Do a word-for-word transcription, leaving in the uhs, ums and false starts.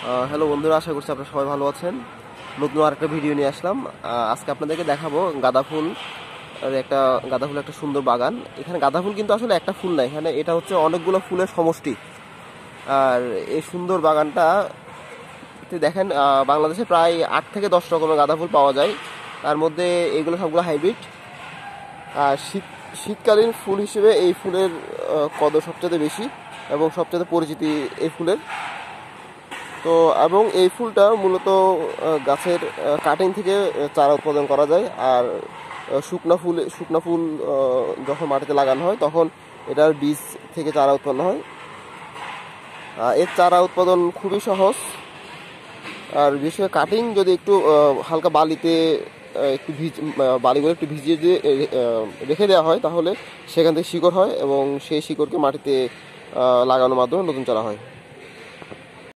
Hello বন্ধুরা, আশা করছি আপনারা সবাই ভালো আছেন। নতুন আরেকটা ভিডিও নিয়ে আসলাম। আজকে আপনাদেরকে দেখাবো গাঁদা ফুল একটা গাঁদা ফুল একটা সুন্দর বাগান। এখানে গাঁদা ফুল কিন্তু আসলে একটা ফুল না, এখানে এটা হচ্ছে অনেকগুলো ফুলের সমষ্টি। আর এই সুন্দর বাগানটা দেখেন, বাংলাদেশে প্রায় আট থেকে দশ রকমের গাঁদা ফুল পাওয়া যায়। তার মধ্যে এগুলো সবগুলো হাইব্রিড। আর শীত শীতকালীন ফুল হিসেবে এই ফুলের কদর সবচেয়ে বেশি এবং সবচেয়ে পরিচিতি এই ফুলের। তো এবং এই ফুলটা মূলত গাছের কাটিং থেকে চারা উৎপাদন করা যায়। আর শুকনা ফুল শুকনা ফুল যখন মাটিতে লাগানো হয় তখন এটার বীজ থেকে চারা উৎপন্ন হয়। এর চারা উৎপাদন খুবই সহজ। আর বিশেষ করে কাটিং যদি একটু হালকা বালিতে একটু ভিজ বালিগুলো একটু ভিজিয়ে দিয়ে রেখে দেওয়া হয় তাহলে সেখান থেকে শিকড় হয় এবং সেই শিকড়কে মাটিতে লাগানোর মাধ্যমে নতুন চারা হয়।